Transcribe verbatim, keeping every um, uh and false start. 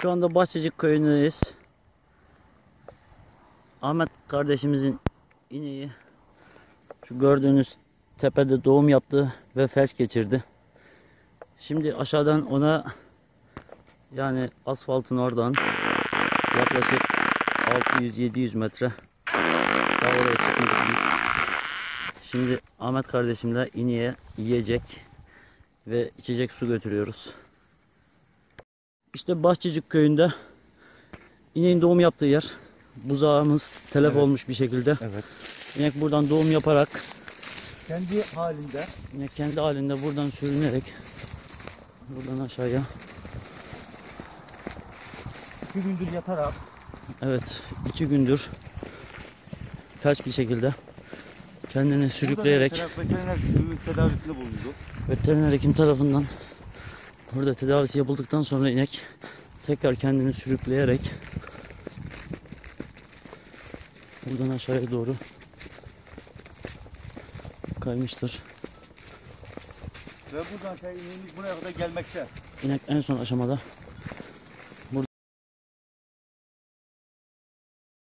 Şu anda Bahçecik köyündeyiz. Ahmet kardeşimizin ineği şu gördüğünüz tepede doğum yaptı ve felç geçirdi. Şimdi aşağıdan ona, yani asfaltın oradan yaklaşık altı yüz yedi yüz metre daha oraya çıkmadık biz. Şimdi Ahmet kardeşimle ineğe yiyecek ve içecek su götürüyoruz. İşte Bahçecik köyünde ineğin doğum yaptığı yer. Buzağımız telef evet. olmuş bir şekilde. Evet. İnek buradan doğum yaparak kendi halinde inek kendi halinde buradan sürünerek buradan aşağıya iki gündür yatarak, evet iki gündür felç bir şekilde kendini sürükleyerek veteriner tedavisinde bulundu. Veteriner hekim tarafından burada tedavisi yapıldıktan sonra inek tekrar kendini sürükleyerek buradan aşağıya doğru kaymıştır. Ve buradan şey, ineğimiz buraya kadar gelmekte. İnek en son aşamada